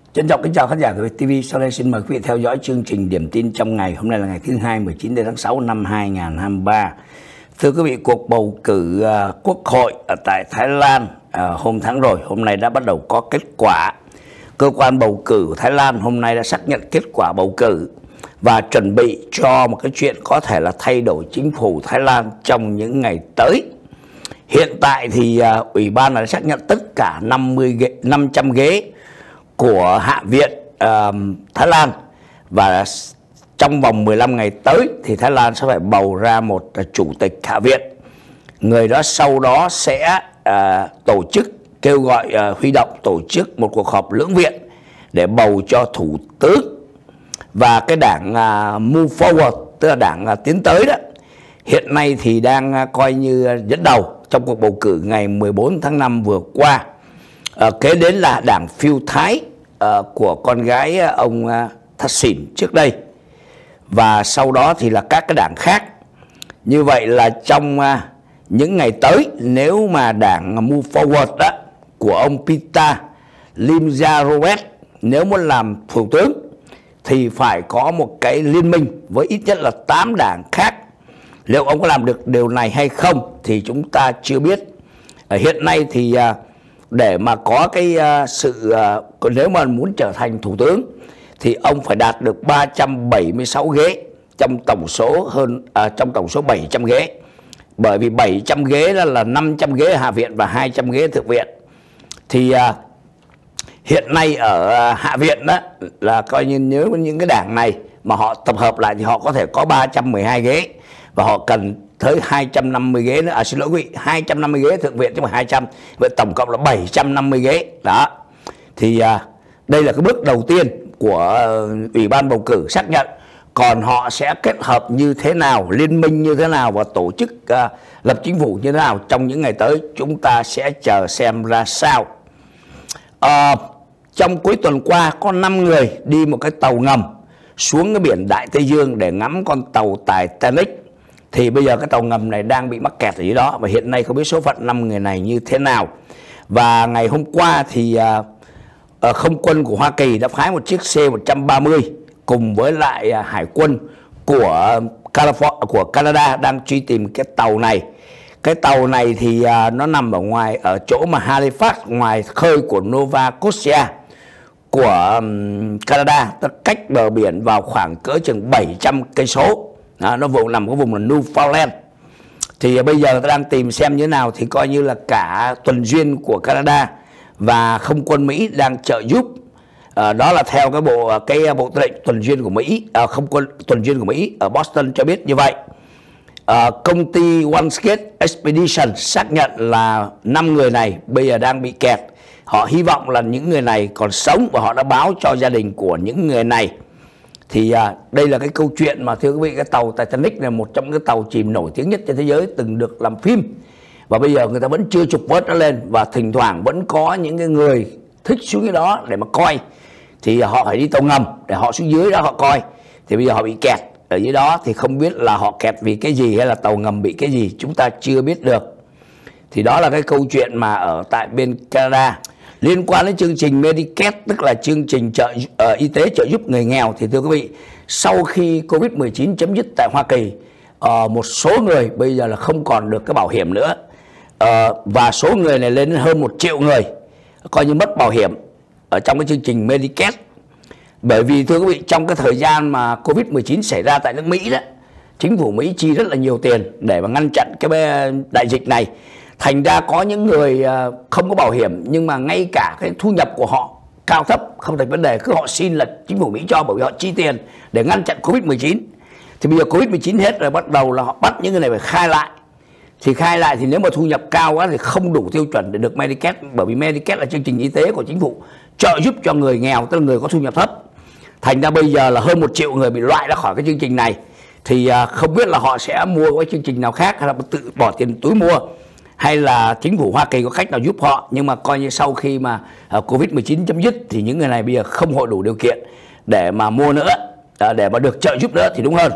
Trân trọng kính chào khán giả của TV. Sau đây xin mời quý vị theo dõi chương trình điểm tin trong ngày. Hôm nay là ngày thứ hai 19 tháng 6 năm 2023. Thưa quý vị, cuộc bầu cử quốc hội ở tại Thái Lan hôm tháng rồi, hôm nay đã bắt đầu có kết quả. Cơ quan bầu cử của Thái Lan hôm nay đã xác nhận kết quả bầu cử và chuẩn bị cho một cái chuyện có thể là thay đổi chính phủ Thái Lan trong những ngày tới. Hiện tại thì Ủy ban đã xác nhận tất cả 500 ghế của Hạ viện Thái Lan, và trong vòng 15 ngày tới thì Thái Lan sẽ phải bầu ra một chủ tịch Hạ viện. Người đó sau đó sẽ tổ chức, kêu gọi huy động tổ chức một cuộc họp lưỡng viện để bầu cho thủ tướng. Và cái đảng Move Forward, tức là đảng tiến tới đó, hiện nay thì đang coi như dẫn đầu trong cuộc bầu cử ngày 14 tháng 5 vừa qua. Kế đến là đảng Phiêu Thái của con gái ông Thaksin trước đây, và sau đó thì là các cái đảng khác. Như vậy là trong những ngày tới, nếu mà đảng Move Forward đó của ông Pita Limjaroenrat nếu muốn làm thủ tướng thì phải có một cái liên minh với ít nhất là 8 đảng khác. Liệu ông có làm được điều này hay không thì chúng ta chưa biết. Hiện nay thì để mà có cái nếu mà muốn trở thành thủ tướng thì ông phải đạt được 376 ghế trong tổng số 700 ghế. Bởi vì 700 ghế là 500 ghế Hạ viện và 200 ghế Thượng viện. Thì hiện nay ở Hạ viện đó là coi như nếu những cái đảng này mà họ tập hợp lại thì họ có thể có 312 ghế, và họ cần tới 250 ghế nữa. Xin lỗi quý vị, 250 ghế Thượng viện chứ không phải 200. Vậy tổng cộng là 750 ghế. Đó. Thì đây là cái bước đầu tiên của Ủy ban bầu cử xác nhận. Còn họ sẽ kết hợp như thế nào, liên minh như thế nào và tổ chức lập chính phủ như thế nào trong những ngày tới, chúng ta sẽ chờ xem ra sao. Trong cuối tuần qua có 5 người đi một cái tàu ngầm xuống cái biển Đại Tây Dương để ngắm con tàu Titanic. Thì bây giờ cái tàu ngầm này đang bị mắc kẹt ở dưới đó, và hiện nay không biết số phận 5 người này như thế nào. Và ngày hôm qua thì không quân của Hoa Kỳ đã phái một chiếc C-130 cùng với lại hải quân của Canada đang truy tìm cái tàu này. Cái tàu này thì nó nằm ở chỗ mà Halifax, ngoài khơi của Nova Scotia của Canada, tức cách bờ biển vào khoảng cỡ chừng 700 cây số. Nó nằm cái vùng là Newfoundland. Thì bây giờ ta đang tìm xem như thế nào, thì coi như là cả tuần duyên của Canada và không quân Mỹ đang trợ giúp. Đó là theo cái bộ tư lệnh tuần duyên của Mỹ, không quân tuần duyên của Mỹ ở Boston cho biết như vậy. Công ty OneSkate Expedition xác nhận là 5 người này bây giờ đang bị kẹt. Họ hy vọng là những người này còn sống, và họ đã báo cho gia đình của những người này. Thì đây là cái câu chuyện mà thưa quý vị, cái tàu Titanic là một trong những cái tàu chìm nổi tiếng nhất trên thế giới từng được làm phim. Và bây giờ người ta vẫn chưa trục vớt nó lên, và thỉnh thoảng vẫn có những cái người thích xuống cái đó để mà coi. Thì họ phải đi tàu ngầm để họ xuống dưới đó họ coi. Thì bây giờ họ bị kẹt ở dưới đó, thì không biết là họ kẹt vì cái gì hay là tàu ngầm bị cái gì, chúng ta chưa biết được. Thì đó là cái câu chuyện mà ở tại bên Canada. Liên quan đến chương trình Medicaid, tức là chương trình y tế trợ giúp người nghèo, thì thưa quý vị, sau khi Covid-19 chấm dứt tại Hoa Kỳ, một số người bây giờ là không còn được cái bảo hiểm nữa, và số người này lên hơn 1 triệu người coi như mất bảo hiểm ở trong cái chương trình Medicaid. Bởi vì thưa quý vị, trong cái thời gian mà Covid-19 xảy ra tại nước Mỹ đó, chính phủ Mỹ chi rất là nhiều tiền để mà ngăn chặn cái đại dịch này. Thành ra có những người không có bảo hiểm, nhưng mà ngay cả cái thu nhập của họ cao thấp không thành vấn đề, cứ họ xin là chính phủ Mỹ cho, bởi vì họ chi tiền để ngăn chặn Covid-19. Thì bây giờ Covid-19 hết rồi, bắt đầu là họ bắt những người này phải khai lại. Thì khai lại thì nếu mà thu nhập cao quá thì không đủ tiêu chuẩn để được Medicaid, bởi vì Medicaid là chương trình y tế của chính phủ trợ giúp cho người nghèo, tức là người có thu nhập thấp. Thành ra bây giờ là hơn 1 triệu người bị loại ra khỏi cái chương trình này. Thì không biết là họ sẽ mua cái chương trình nào khác, hay là tự bỏ tiền túi mua, hay là chính phủ Hoa Kỳ có cách nào giúp họ. Nhưng mà coi như sau khi mà Covid-19 chấm dứt thì những người này bây giờ không hội đủ điều kiện để mà mua nữa, để mà được trợ giúp nữa thì đúng hơn.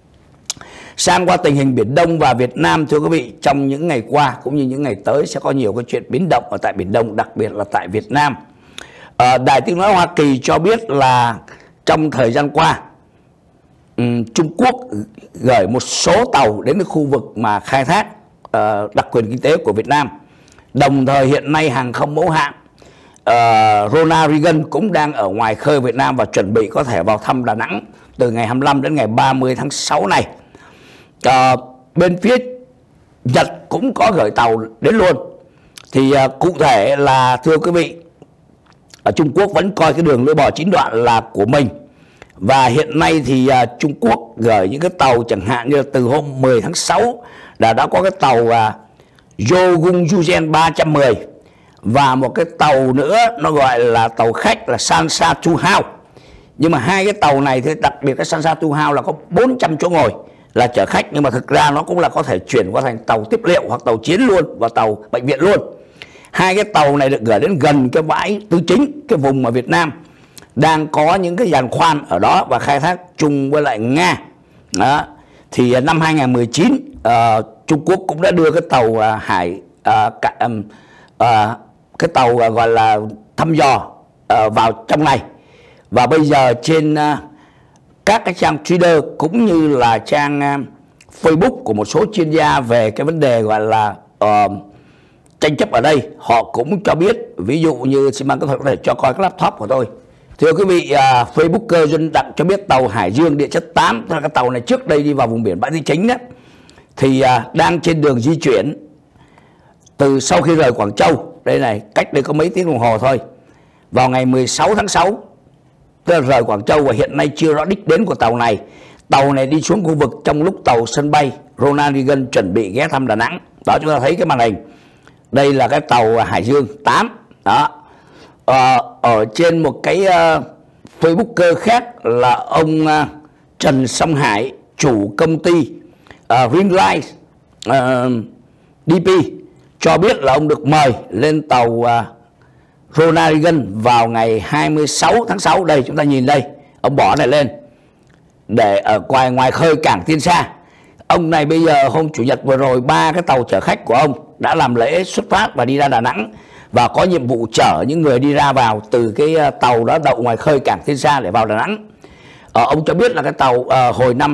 Sang qua tình hình Biển Đông và Việt Nam, thưa quý vị, trong những ngày qua cũng như những ngày tới sẽ có nhiều cái chuyện biến động ở tại Biển Đông, đặc biệt là tại Việt Nam. Đài Tiếng nói Hoa Kỳ cho biết là trong thời gian qua Trung Quốc gửi một số tàu đến cái khu vực mà khai thác đặc quyền kinh tế của Việt Nam. Đồng thời hiện nay hàng không mẫu hạm Ronald Reagan cũng đang ở ngoài khơi Việt Nam và chuẩn bị có thể vào thăm Đà Nẵng từ ngày 25 đến ngày 30 tháng 6 này. Bên phía Nhật cũng có gửi tàu đến luôn. Thì cụ thể là thưa quý vị, Trung Quốc vẫn coi cái đường lưỡi bò 9 đoạn là của mình. Và hiện nay thì Trung Quốc gửi những cái tàu chẳng hạn như từ hôm 10 tháng 6 đã có cái tàu Yogung Yugen 310 và một cái tàu nữa nó gọi là tàu khách là Sansa Two House. Nhưng mà hai cái tàu này thì đặc biệt cái Sansa Two House là có 400 chỗ ngồi là chở khách, nhưng mà thực ra nó cũng là có thể chuyển qua thành tàu tiếp liệu hoặc tàu chiến luôn và tàu bệnh viện luôn. Hai cái tàu này được gửi đến gần cái bãi Tứ Chính, cái vùng mà Việt Nam đang có những cái giàn khoan ở đó và khai thác chung với lại Nga. Đó. Thì năm 2019 Trung Quốc cũng đã đưa cái tàu cái tàu gọi là thăm dò vào trong này. Và bây giờ trên các cái trang Twitter cũng như là trang Facebook của một số chuyên gia về cái vấn đề gọi là tranh chấp ở đây, họ cũng cho biết, ví dụ như xin có thể cho coi cái laptop của tôi. Thưa quý vị, Facebooker Duân Đặng cho biết tàu Hải Dương địa chất 8, tức là cái tàu này trước đây đi vào vùng biển Bãi Tứ Chính đó, thì đang trên đường di chuyển từ sau khi rời Quảng Châu, đây này, cách đây có mấy tiếng đồng hồ thôi, vào ngày 16 tháng 6, tức là rời Quảng Châu, và hiện nay chưa rõ đích đến của tàu này. Tàu này đi xuống khu vực trong lúc tàu sân bay Ronald Reagan chuẩn bị ghé thăm Đà Nẵng. Đó, chúng ta thấy cái màn hình. Đây là cái tàu Hải Dương 8. Đó. Ở trên một cái Facebooker khác là ông Trần Song Hải, chủ công ty Greenlight DP, cho biết là ông được mời lên tàu Ronald Reagan vào ngày 26 tháng 6. Đây, chúng ta nhìn đây, ông bỏ này lên để ở ngoài khơi cảng Tiên Sa. Ông này bây giờ hôm Chủ nhật vừa rồi, 3 cái tàu chở khách của ông đã làm lễ xuất phát và đi ra Đà Nẵng, và có nhiệm vụ chở những người đi ra vào từ cái tàu đó đậu ngoài khơi cảng Tiên Sa để vào Đà Nẵng. Ông cho biết là cái tàu hồi năm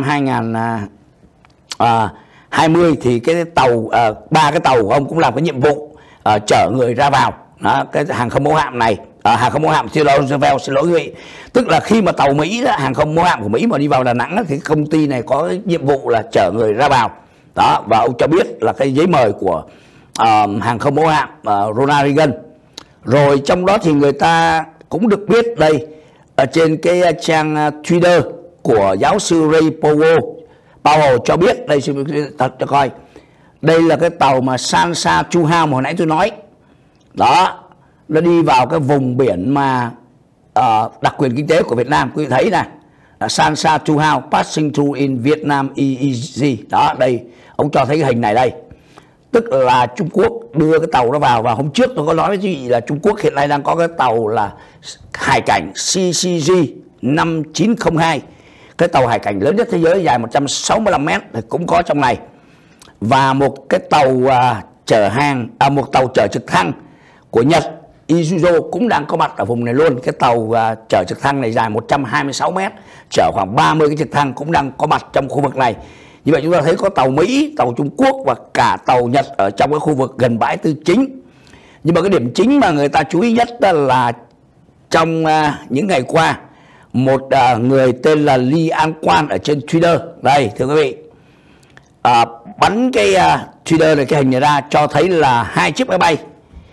2020 thì cái tàu 3 cái tàu của ông cũng làm cái nhiệm vụ chở người ra vào. Đó, cái hàng không mẫu hạm này, hàng không mẫu hạm Roosevelt, xin lỗi quý vị, tức là khi mà tàu Mỹ đó, hàng không mẫu hạm của Mỹ mà đi vào Đà Nẵng đó, thì công ty này có nhiệm vụ là chở người ra vào. Đó, và ông cho biết là cái giấy mời của hàng không mẫu hạm Ronald Reagan. Rồi trong đó thì người ta cũng được biết đây, ở trên cái trang Twitter của giáo sư Ray Powell cho biết, đây xin cho coi, đây là cái tàu mà Sansa Two House mà hồi nãy tôi nói. Đó, nó đi vào cái vùng biển mà đặc quyền kinh tế của Việt Nam. Quý vị thấy này, Sansa Two House passing through in Vietnam EEZ. Đó, đây, ông cho thấy cái hình này đây. Tức là Trung Quốc đưa cái tàu đó vào. Và hôm trước tôi có nói với quý vị là Trung Quốc hiện nay đang có cái tàu là hải cảnh CCG 5902, cái tàu hải cảnh lớn nhất thế giới, dài 165 mét thì cũng có trong này. Và một cái tàu chở hàng, một tàu chở trực thăng của Nhật, Isuzu, cũng đang có mặt ở vùng này luôn. Cái tàu chở trực thăng này dài 126 mét, chở khoảng 30 cái trực thăng cũng đang có mặt trong khu vực này. Như vậy chúng ta thấy có tàu Mỹ, tàu Trung Quốc và cả tàu Nhật ở trong cái khu vực gần bãi Tứ Chính. Nhưng mà cái điểm chính mà người ta chú ý nhất đó là trong những ngày qua, một người tên là Lee An Quan ở trên Twitter, đây thưa quý vị, bắn cái Twitter này, cái hình này ra, cho thấy là 2 chiếc máy bay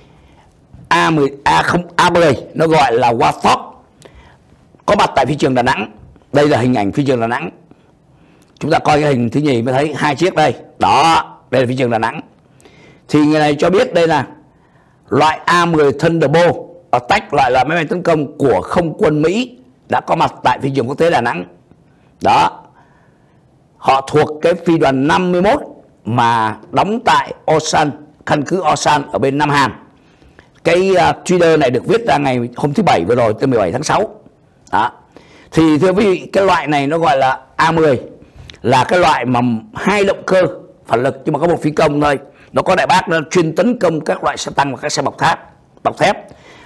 A10 nó gọi là Warthog có mặt tại phi trường Đà Nẵng. Đây là hình ảnh phi trường Đà Nẵng. Chúng ta coi cái hình thứ nhì mới thấy 2 chiếc đây. Đó, đây là phi trường Đà Nẵng. Thì người này cho biết đây là loại A10 Thunderbolt Attack, loại là máy bay tấn công của không quân Mỹ, đã có mặt tại phi trường quốc tế Đà Nẵng. Đó, họ thuộc cái phi đoàn 51 mà đóng tại Osan, căn cứ Osan ở bên Nam Hàn. Cái Twitter này được viết ra ngày hôm thứ Bảy vừa rồi, từ 17 tháng 6. Đó. Thì thưa quý vị, cái loại này nó gọi là A10, là cái loại mà 2 động cơ phản lực nhưng mà có một phi công thôi. Nó có đại bác, nó chuyên tấn công các loại xe tăng và các xe bọc thép.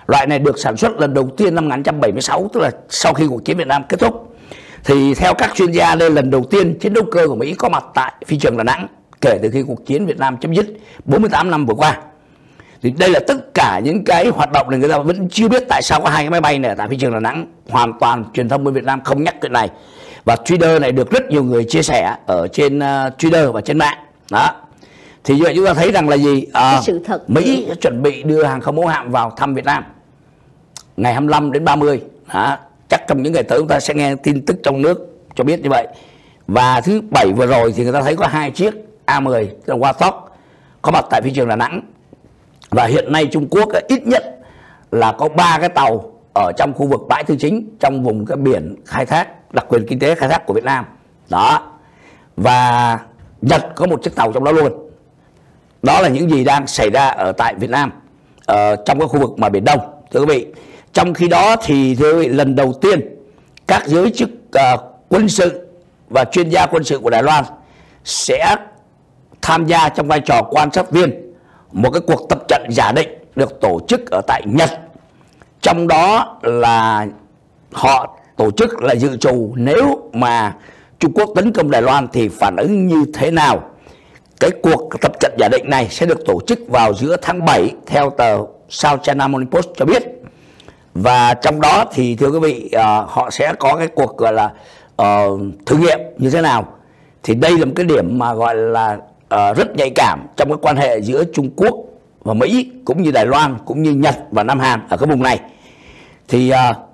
Loại này được sản xuất lần đầu tiên năm 1976, tức là sau khi cuộc chiến Việt Nam kết thúc. Thì theo các chuyên gia, đây là lần đầu tiên chiến đấu cơ của Mỹ có mặt tại phi trường Đà Nẵng kể từ khi cuộc chiến Việt Nam chấm dứt 48 năm vừa qua. Thì đây là tất cả những cái hoạt động này, người ta vẫn chưa biết tại sao có 2 cái máy bay này tại phi trường Đà Nẵng. Hoàn toàn truyền thông bên Việt Nam không nhắc chuyện này. Và Twitter này được rất nhiều người chia sẻ ở trên Twitter và trên mạng. Đó. Thì như vậy chúng ta thấy rằng là gì? Sự thật Mỹ sẽ chuẩn bị đưa hàng không mẫu hạm vào thăm Việt Nam ngày 25 đến 30. Đó. Chắc trong những ngày tới chúng ta sẽ nghe tin tức trong nước cho biết như vậy. Và thứ Bảy vừa rồi thì người ta thấy có 2 chiếc A-10 tức là Warthog có mặt tại phi trường Đà Nẵng. Và hiện nay Trung Quốc ít nhất là có 3 cái tàu ở trong khu vực bãi tư chính, trong vùng cái biển khai thác, đặc quyền kinh tế khai thác của Việt Nam. Đó. Và Nhật có một chiếc tàu trong đó luôn. Đó là những gì đang xảy ra ở tại Việt Nam, trong cái khu vực mà Biển Đông, thưa quý vị. Trong khi đó thì thưa quý vị, lần đầu tiên các giới chức quân sự và chuyên gia quân sự của Đài Loan sẽ tham gia trong vai trò quan sát viên một cái cuộc tập trận giả định được tổ chức ở tại Nhật. Trong đó là họ tổ chức là dự trù nếu mà Trung Quốc tấn công Đài Loan thì phản ứng như thế nào. Cái cuộc tập trận giả định này sẽ được tổ chức vào giữa tháng 7 theo tờ South China Morning Post cho biết. Và trong đó thì thưa quý vị, họ sẽ có cái cuộc gọi là thử nghiệm như thế nào. Thì đây là một cái điểm mà gọi là rất nhạy cảm trong cái quan hệ giữa Trung Quốc và Mỹ, cũng như Đài Loan, cũng như Nhật và Nam Hàn ở cái vùng này. Thì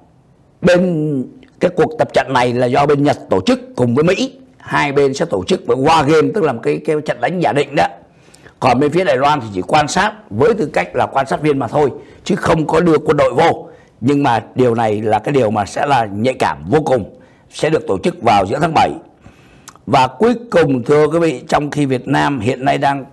bên cái cuộc tập trận này là do bên Nhật tổ chức cùng với Mỹ. Hai bên sẽ tổ chức với war game, tức là một cái trận đánh giả định đó. Còn bên phía Đài Loan thì chỉ quan sát với tư cách là quan sát viên mà thôi, chứ không có đưa quân đội vô. Nhưng mà điều này là cái điều mà sẽ là nhạy cảm vô cùng, sẽ được tổ chức vào giữa tháng 7. Và cuối cùng thưa quý vị, trong khi Việt Nam hiện nay đang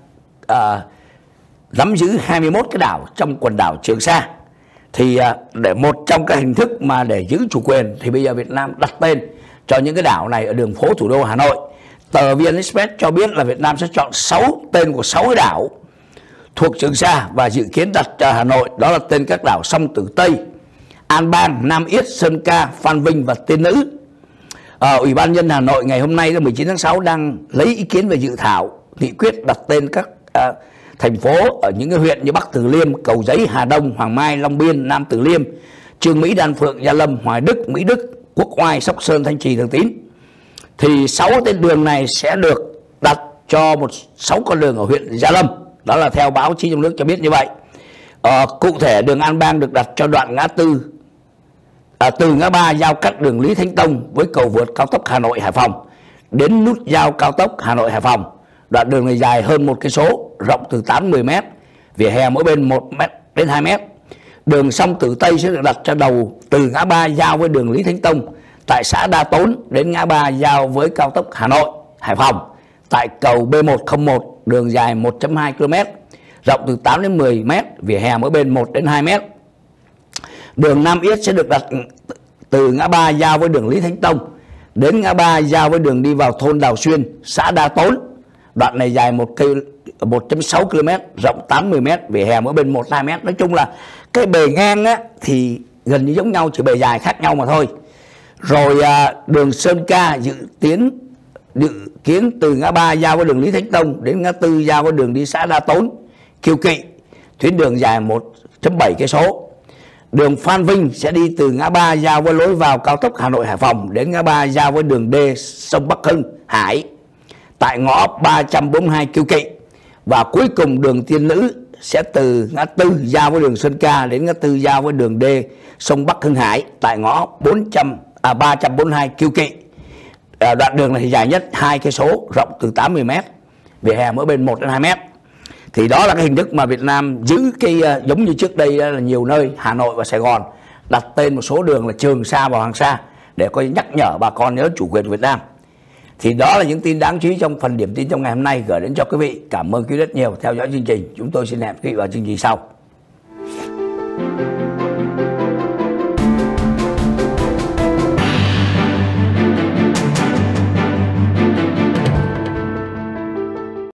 nắm giữ 21 cái đảo trong quần đảo Trường Sa, thì để một trong các hình thức mà để giữ chủ quyền thì bây giờ Việt Nam đặt tên cho những cái đảo này ở đường phố thủ đô Hà Nội. Tờ VN Express cho biết là Việt Nam sẽ chọn 6 tên của 6 cái đảo thuộc Trường Sa và dự kiến đặt cho Hà Nội. Đó là tên các đảo Song Tử Tây, An Bang, Nam Yết, Sơn Ca, Phan Vinh và Tiên Nữ. Ủy ban nhân Hà Nội ngày hôm nay 19 tháng 6 đang lấy ý kiến về dự thảo nghị quyết đặt tên các thành phố ở những cái huyện như Bắc Từ Liêm, Cầu Giấy, Hà Đông, Hoàng Mai, Long Biên, Nam Từ Liêm, Chương Mỹ, Đan Phượng, Gia Lâm, Hoài Đức, Mỹ Đức, Quốc Oai, Sóc Sơn, Thanh Trì, Thường Tín. Thì 6 tên đường này sẽ được đặt cho 6 con đường ở huyện Gia Lâm. Đó là theo báo chí trong nước cho biết như vậy. Cụ thể đường An Bang được đặt cho đoạn ngã tư từ ngã ba giao cắt đường Lý Thánh Tông với cầu vượt cao tốc Hà Nội Hải Phòng đến nút giao cao tốc Hà Nội Hải Phòng. Đoạn đường này dài hơn 1 cây số, rộng từ 8-10 m, vỉa hè mỗi bên 1 m đến 2 m. Đường Song Tử Tây sẽ được đặt cho đầu từ ngã ba giao với đường Lý Thánh Tông tại xã Đa Tốn đến ngã ba giao với cao tốc Hà Nội Hải Phòng tại cầu B101, đường dài 1,2 km, rộng từ 8 đến 10 m, vỉa hè mỗi bên 1 đến 2 m. Đường Nam Yết sẽ được đặt từ ngã ba giao với đường Lý Thánh Tông đến ngã ba giao với đường đi vào thôn Đào Xuyên, xã Đa Tốn. Đoạn này dài 1,6 km, rộng 80 m, vỉa hè mỗi bên 1-2 m. Nói chung là cái bề ngang thì gần như giống nhau, chỉ bề dài khác nhau mà thôi. Rồi đường Sơn Ca dự kiến từ ngã ba giao với đường Lý Thánh Tông đến ngã tư giao với đường đi xã Đa Tốn, Kiêu Kỵ, tuyến đường dài 1,7 cây số. Đường Phan Vinh sẽ đi từ ngã ba giao với lối vào cao tốc Hà Nội Hải Phòng đến ngã ba giao với đường D sông Bắc Hưng Hải tại ngõ 342 Kiêu Kỵ. Và cuối cùng đường Tiên Nữ sẽ từ ngã tư giao với đường Sơn Ca đến ngã tư giao với đường D sông Bắc Hưng Hải tại ngõ 342 Kiêu Kỵ. Đoạn đường này thì dài nhất 2 cây số, rộng từ 80 m, vỉa hè mỗi bên 1 đến 2 m. Thì đó là cái hình thức mà Việt Nam giữ cái giống như trước đây là nhiều nơi Hà Nội và Sài Gòn đặt tên một số đường là Trường Sa và Hoàng Sa để coi nhắc nhở bà con nhớ chủ quyền của Việt Nam. Thì đó là những tin đáng chú ý trong phần điểm tin trong ngày hôm nay gửi đến cho quý vị. Cảm ơn quý vị rất nhiều theo dõi chương trình. Chúng tôi xin hẹn quý vị vào chương trình sau.